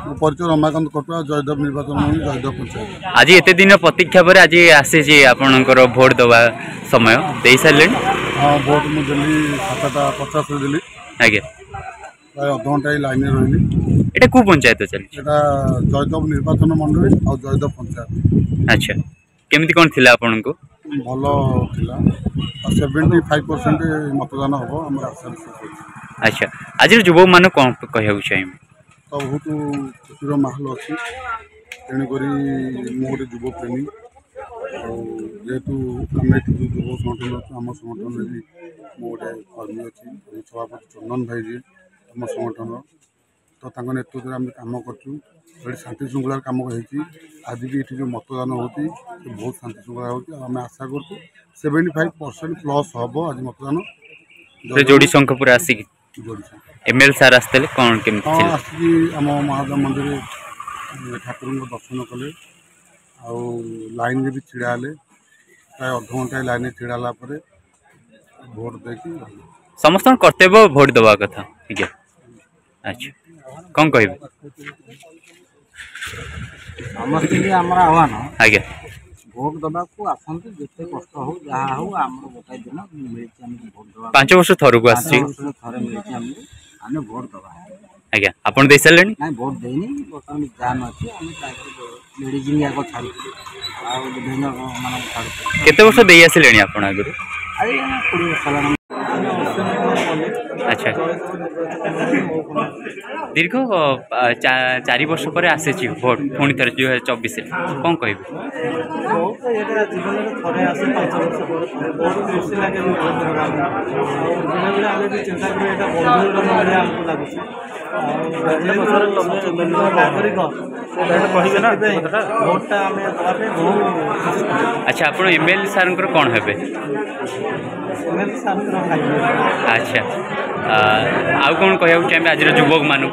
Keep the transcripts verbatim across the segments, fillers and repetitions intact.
परिचय रमाकांत कटुआ जयदेव निर्वाचन मंडली जयदेव पंचायत। आज एत दिन प्रतीक्षा पर आज आसी आपणकर भोट दवा समय दे सारे। हाँ भोट मुझे सातटा पचास देली आगे प्राय अध घंटा लाइन रही। एटा को पंचायत चली जयदेव निर्वाचन मंडली और जयदेव पंचायत। अच्छा केमती कौन थिला आपन को भल थिला सेवेंटी फाइव परसेंट मतदान हम आम आशा। अच्छा आज युवक मान कौन कहना चाहिए तो बहुत खुशी माहौल अच्छी तेणुक मुझे युवप्रेमी जेहेतु आम ये युव संगठन अच्छे आम संगठन भी मुझे कर्मी अच्छी सभापति चंदन भाई जी आम संगठन तो नेतृत्व में आम कम कर शांति श्रृंखलार कम हो। आज भी ये जो मतदान होती बहुत शांति श्रृंखला होती आशा कर सेवेन्टी फाइव परसेंट प्लस हम आज मतदान जोड़ी संख्या पूरा आसिक एमएल सार आसते कौन केम हाँ आसिक आम महादेव मंदिर ठाकुर दर्शन कले लाइन भी छिड़ा हेले प्राय अध घंटा लाइन छिड़ा भोट देखी समस्त कर्तव्य भोट दवा कथा ठीक है। अच्छा कौन कह आह्वान आज्ञा भोट दबा को आसतु जिते कष्ट हो जहाँ हो आम गोटाए दिन मिली भोट दबा पांच वर्ष थर को आस थे मिली आम भोट दबा आज्ञा आपन दे सारे ना भोट देनी बर्तमान जान अच्छी आम लेडीज याक छाड़ विभिन्न मान छाड़ केते वर्ष दे आसिले आपन आगु कोड़े वर्ष अच्छा दीर्घ चार वर्ष पर आसी भोट पुणी थे दुई हजार चौबीस कौन कह जीवन थे आसे पांच वर्ष बहुत खुशी लगे चिंता नागरिक भोटा अच्छा आप एमएलए सार कौन हे अच्छा आउ कौन कह चाहिए आज युवक मान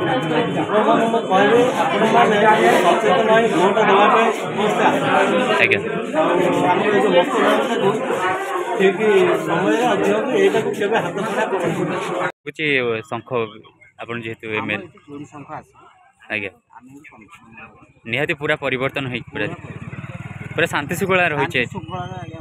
शंख आप जेहेतु एमएलए आज्ञा निहाती पूरा परिवर्तन हो पूरा पूरा शांति श्रृंखला रही।